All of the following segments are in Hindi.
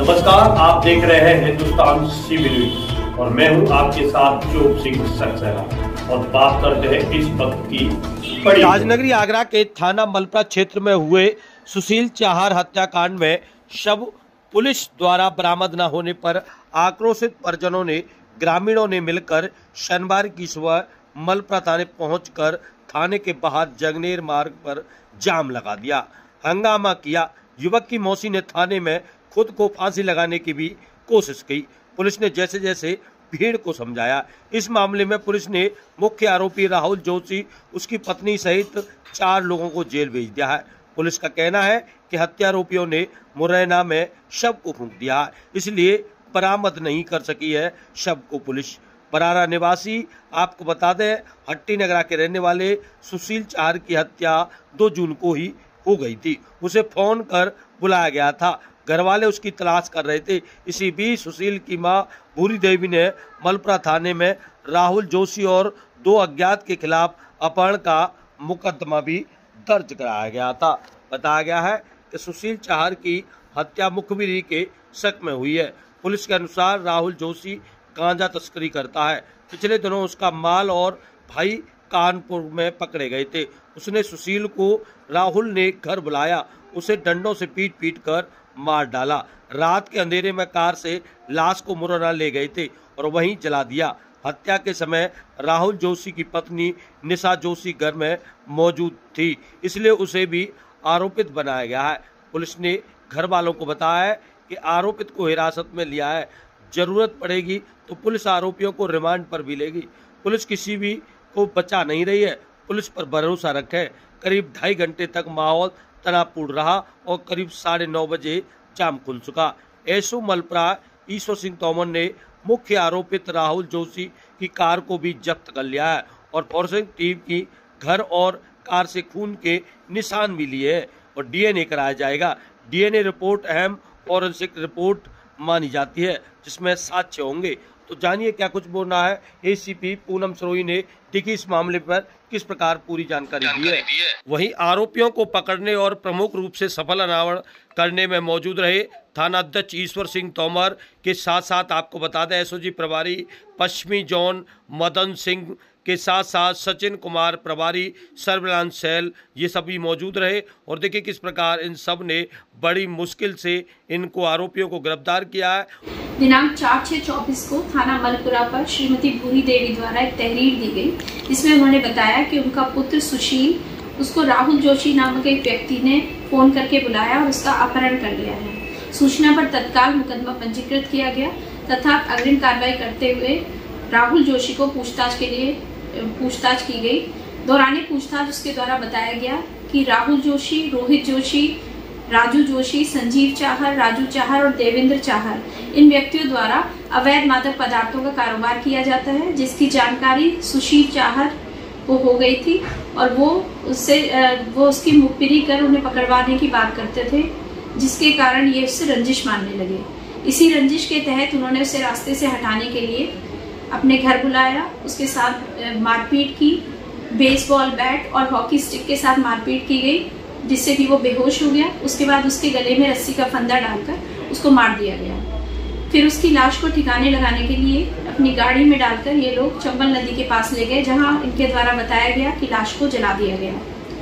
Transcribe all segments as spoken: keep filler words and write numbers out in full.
नमस्कार, आप देख रहे हैं हिंदुस्तान सीबी न्यूज और मैं हूं आपके साथ चोप सिंह सक्सेना और बात करते हैं इस वक्त की बड़ी। राजनगरी आगरा के थाना मलप्रा क्षेत्र में हुए सुशील चाहर हत्याकांड में शव पुलिस द्वारा बरामद न होने पर आक्रोशित परिजनों ने ग्रामीणों ने मिलकर शनिवार की सुबह मलप्रा थाने पहुंचकर थाने के बाहर जगनेर मार्ग पर जाम लगा दिया, हंगामा किया। युवक की मौसी ने थाने में खुद को फांसी लगाने की भी कोशिश की। पुलिस ने जैसे जैसे भीड़ को समझाया। इस मामले में पुलिस ने मुख्य आरोपी राहुल जोशी, उसकी पत्नी सहित चार लोगों को जेल भेज दिया है। पुलिस का कहना है कि हत्यारोपियों ने मुरैना में शव को फूंक दिया, इसलिए बरामद नहीं कर सकी है शव को पुलिस। बरारा निवासी, आपको बता दें, हट्टी नगरा के रहने वाले सुशील चाहर की हत्या दो जून को ही हो गई थी। उसे फोन कर बुलाया गया था, घर वाले उसकी तलाश कर रहे थे। इसी बीच सुशील की मां भूरी देवी ने मलप्रा थाने में राहुल जोशी और दो अज्ञात के खिलाफ अपहरण का मुकदमा भी दर्ज कराया गया था। बताया गया है कि सुशील चाहर की हत्या मुखबिरी के शक में हुई है। पुलिस के अनुसार राहुल जोशी गांजा तस्करी करता है। पिछले दिनों उसका माल और भाई कानपुर में पकड़े गए थे। उसने सुशील को राहुल ने घर बुलाया, उसे डंडों से पीट पीट कर मार डाला। रात के अंधेरे में कार से लाश को मुरैना ले गए थे और वहीं जला दिया। हत्या के समय राहुल जोशी की पत्नी निशा जोशी घर में मौजूद थी, इसलिए उसे भी आरोपित बनाया गया है। पुलिस ने घर वालों को बताया है कि आरोपित को हिरासत में लिया है। जरूरत पड़ेगी तो पुलिस आरोपियों को रिमांड पर भी लेगी। पुलिस किसी भी को बचा नहीं रही है। पुलिस पर भरोसा रखे। करीब ढाई घंटे तक माहौल तनावपूर्ण रहा और करीब साढ़े नौ बजे जाम खुल चुका। एसओ मलप्रा ईश्वर सिंह तोमर ने मुख्य आरोपित राहुल जोशी की कार को भी जब्त कर लिया है और फॉरेंसिक टीम की घर और कार से खून के निशान भी लिए हैं और डीएनए कराया जाएगा। डीएनए रिपोर्ट अहम फॉरेंसिक रिपोर्ट मानी जाती है जिसमें साक्ष्य होंगे। तो जानिए क्या कुछ बोलना है एसीपी पूनम सरोही ने देखी इस मामले पर किस प्रकार पूरी जानकारी, जानकारी दी है, दी है। वहीं आरोपियों को पकड़ने और प्रमुख रूप से सफल अनावरण करने में मौजूद रहे थाना अध्यक्ष ईश्वर सिंह तोमर के साथ साथ आपको बता दें एसओजी प्रभारी पश्चिमी जोन मदन सिंह के साथ साथ सचिन कुमार प्रभारी सर्विलांस सेल, ये सभी मौजूद रहे। और देखिए किस प्रकार इन सब ने बड़ी मुश्किल से इनको आरोपियों को गिरफ्तार किया है। दिनांक चार छह चौबीस को थाना मलपुरा पर श्रीमती भूरी देवी द्वारा एक तहरीर दी गई, जिसमें उन्होंने बताया कि उनका पुत्र सुशील, उसको राहुल जोशी नामक एक व्यक्ति ने फोन करके बुलाया और उसका अपहरण कर लिया है। सूचना पर तत्काल मुकदमा पंजीकृत किया गया तथा अग्रिम कार्रवाई करते हुए राहुल जोशी को पूछताछ के लिए पूछताछ की गई। दौरान पूछताछ उसके द्वारा बताया गया कि राहुल जोशी, रोहित जोशी, राजू जोशी, संजीव चाहर, राजू चाहर और देवेंद्र चाहर, इन व्यक्तियों द्वारा अवैध मादक पदार्थों का कारोबार किया जाता है, जिसकी जानकारी सुशील चाहर को हो गई थी और वो उससे वो उसकी मुखबिरी कर उन्हें पकड़वाने की बात करते थे, जिसके कारण ये उससे रंजिश मानने लगे। इसी रंजिश के तहत उन्होंने उसे रास्ते से हटाने के लिए अपने घर बुलाया, उसके साथ मारपीट की, बेसबॉल बैट और हॉकी स्टिक के साथ मारपीट की गई, जिससे कि वो बेहोश हो गया। उसके बाद उसके गले में रस्सी का फंदा डालकर उसको मार दिया गया। फिर उसकी लाश को ठिकाने लगाने के लिए अपनी गाड़ी में डालकर ये लोग चंबल नदी के पास ले गए, जहां इनके द्वारा बताया गया कि लाश को जला दिया गया।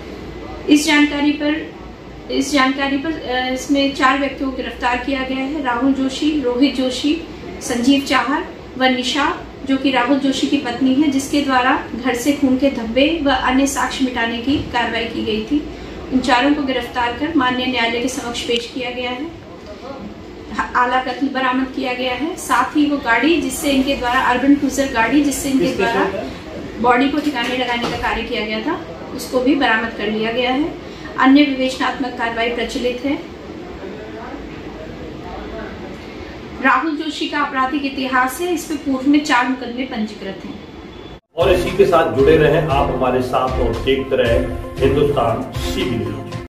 इस जानकारी पर इस जानकारी पर इसमें चार व्यक्तियों को गिरफ्तार किया गया है। राहुल जोशी, रोहित जोशी, संजीव चाहर व निशा, जो कि राहुल जोशी की पत्नी है, जिसके द्वारा घर से खून के धब्बे व अन्य साक्ष्य मिटाने की कार्रवाई की गई थी। इन चारों को गिरफ्तार कर माननीय न्यायालय के समक्ष पेश किया गया है। आला कत्ल बरामद किया गया है। साथ ही वो गाड़ी जिससे इनके द्वारा अर्बन क्रूजर गाड़ी जिससे इनके द्वारा बॉडी को ठिकाने लगाने का कार्य किया गया था, उसको भी बरामद कर लिया गया है। अन्य विवेचनात्मक कार्रवाई प्रचलित है। राहुल जोशी का आपराधिक इतिहास है, इस पे पूर्व में चार मुकदमे पंजीकृत हैं। और इसी के साथ जुड़े रहें आप हमारे साथ और देखते रहें हिंदुस्तान सीबी न्यूज।